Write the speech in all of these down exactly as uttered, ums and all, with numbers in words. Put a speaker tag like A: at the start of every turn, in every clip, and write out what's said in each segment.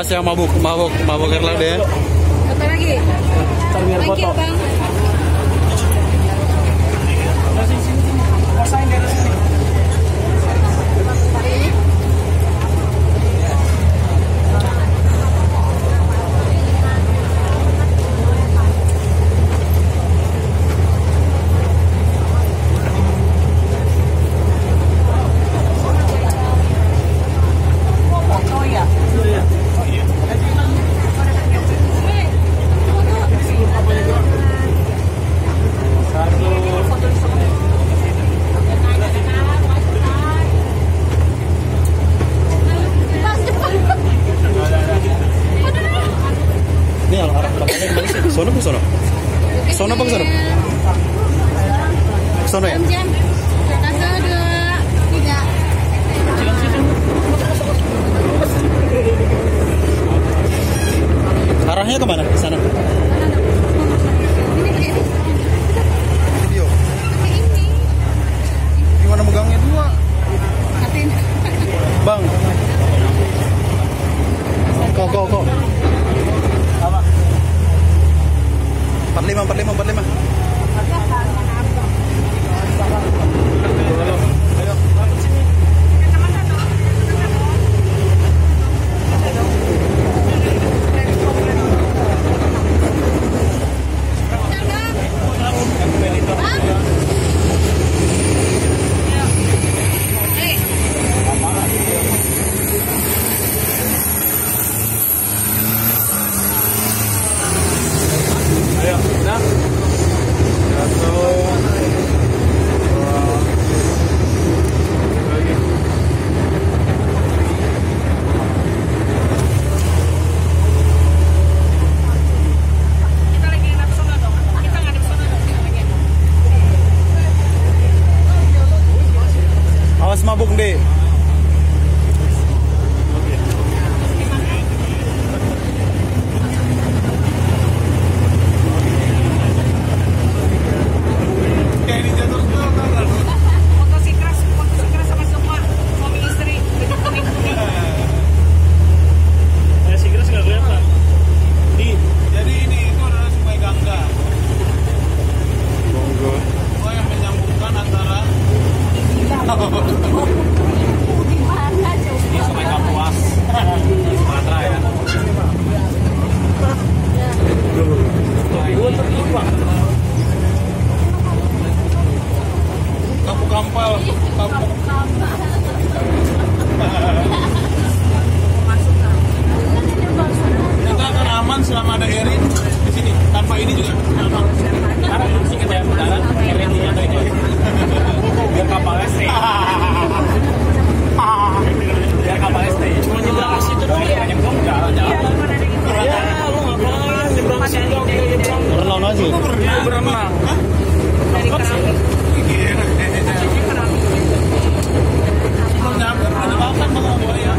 A: Awas yang mabuk, mabuk, mabuk Erlang deh.
B: Foto lagi. Thank you, Bang.
A: Sono ke sono? Sono apa ke sono? Sono ya?
B: Jam. Satu, dua, tiga.
A: Arahnya kemana? Ke sana? Video. Gimana megangnya dua? Bang. Kok, kok, kok. Apa? empat lima, empat lima, empat lima.
C: Ayo, nah. Satu, dua, lagi.
B: Kita lagi ngadep sana dong. Kita ngadep sana dong.
A: Awas mabuk deh.
C: Kampal, kampung. Kita akan aman selama ada Erin di sini. Tanpa ini juga aman. Karena sih kita yang berjalan, Erin ini ada ini. Biar kapalnya stay. Biar kapalnya stay. Cuma nyebrang ke situ doang ya. Nyebrang jalan jalan. Ya, lu ngapain nyebrang ke situ?
A: Berenang aja.
C: Berenang.
B: Dari Kerawang.
C: Ada makan makan buaya.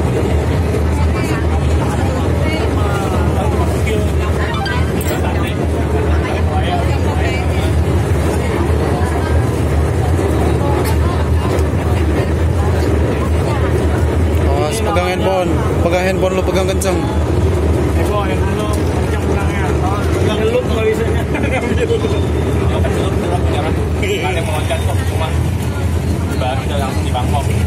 A: Awas pegang handphone, pegang handphone lu pegang kenceng.
C: Ego handphone lu kenceng pegangnya. Pegang lu nggak bisa. Ada mau loncat kok cuma baru udah langsung di Bangkok.